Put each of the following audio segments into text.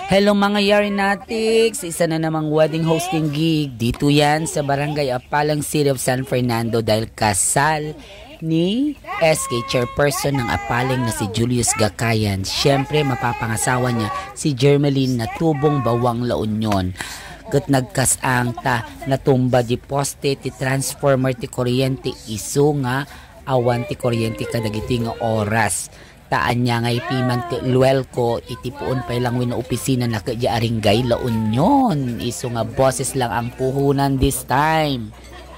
Hello mga Yarinatics! Isa na namang wedding hosting gig. Dito yan sa Barangay Apalang, City of San Fernando dahil kasal ni SK Chairperson ng Apaling na si Julius Gakayan. Siyempre mapapangasawa niya si Jermeline na tubong bawang La Union. Gat nagkasang ta natumba di poste ti transformer ti kuryente iso nga awan ti kuryente kadagiti nga oras. Taan niya ngay piman ti Luelco itipuon pa lang wino opisina na kaya Aringay La Union. Iso nga boses lang ang puhunan this time.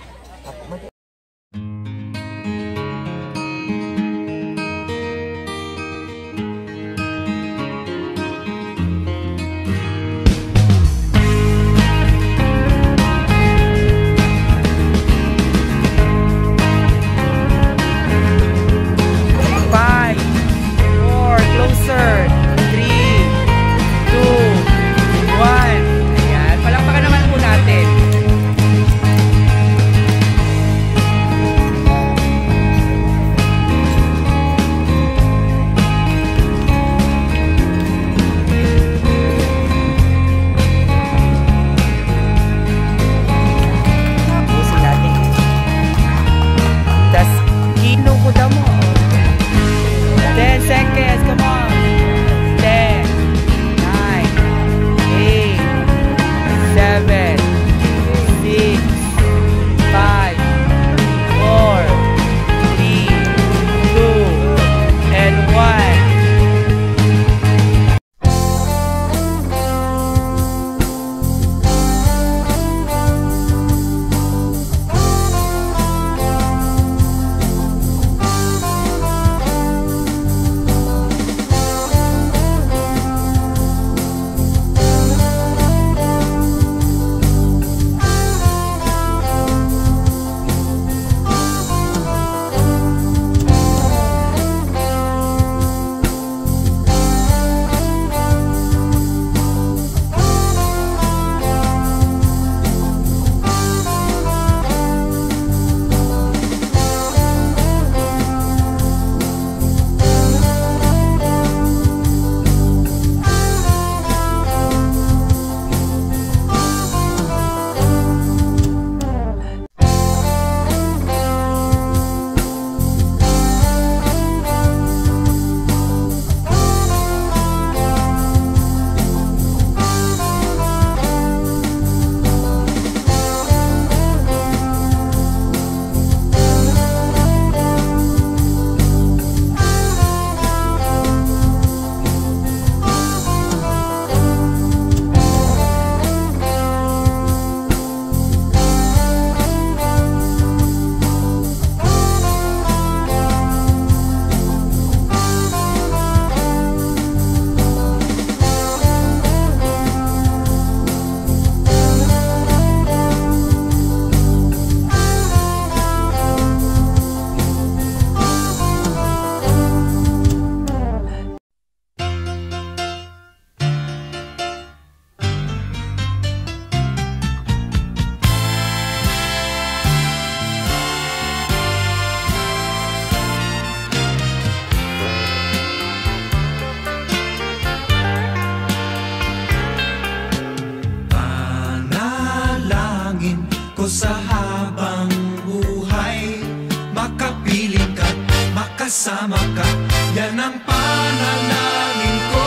Sa habang buhay, makapiling ka, makasama ka, yan ang panalangin ko.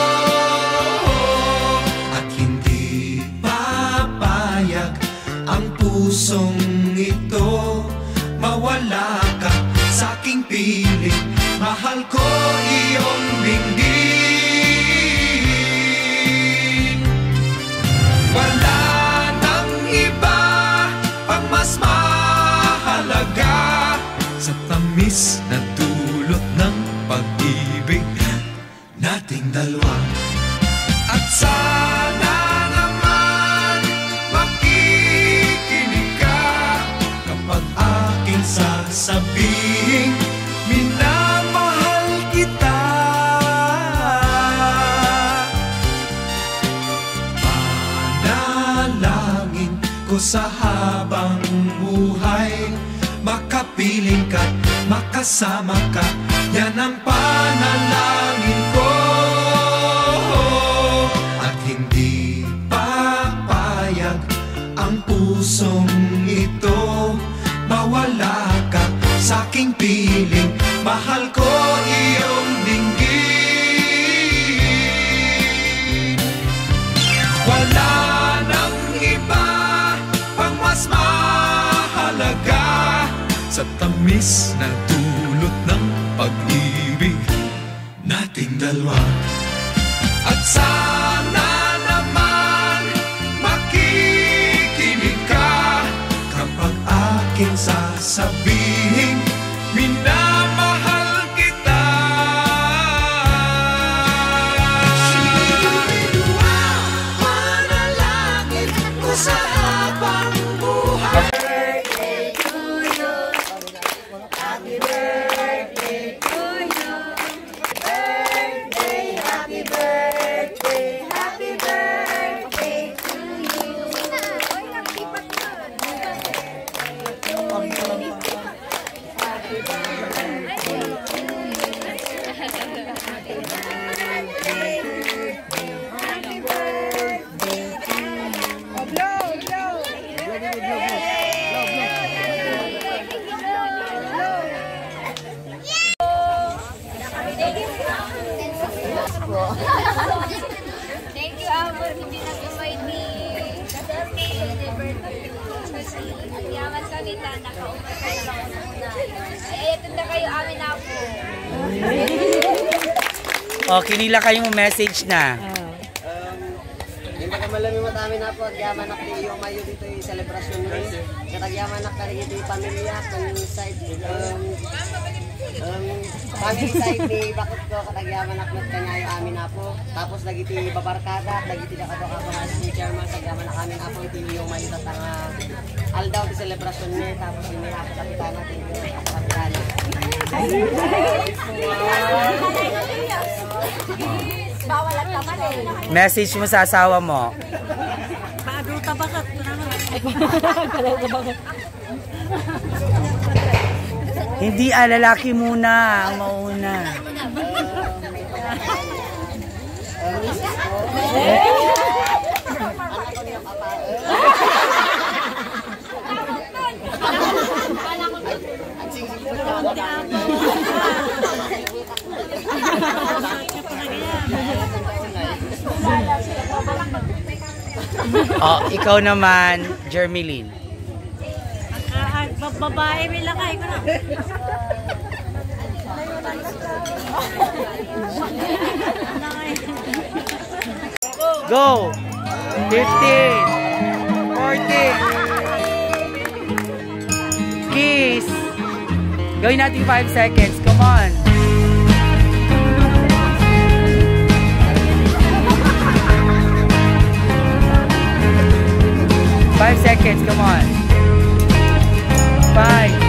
At hindi papayag ang pusong ito, mawala ka sa aking piling, mahal ko iyong dinggin. Wala mas mahalaga sa tamis na dulot ng pag-ibig nating dalawa. At sana naman makikinig ka kapag aking sasabihin minamahal kita. Panalangin ko sa habang buhay, makapiling ka, makasama ka, yan ang panalangin ko. At tamis na dulot ng pag-ibig nating dalawa. At sana naman makikinig ka kapag aking sasabihin minamahal kita. Manalangin ko sa habang buhay. Thank you, Amor. Hindi na invite ni yaman kami na nakaumay ka lang muna. Ay, ito na kayo amin na po. O, kinila kayong message na. Hindi ka malami matami na po at yaman na kayo mayo dito yung selebrasyon nyo. Katag yaman na kayo dito yung pamilya, kung side, family side ni bakit ko katag yaman na kanya yung amin na po. Tapos lagi ti babarkada, lagi ti nakato ka si chairman sa yaman na kami na po iti yung mayo tatang aldaw di selebrasyon niya. Tapos hindi na ako kapitan natin yung kapitan. Bawal at taman eh. Message mo sa asawa mo. Bago tabakat. Hindi, lalaki muna ang mauna. Oh, ikaw naman, Jermeline. Babae, may lakay ko na. Go! 15, 14, kiss! Gawin natin 5 seconds, come on! 5 seconds, come on. 5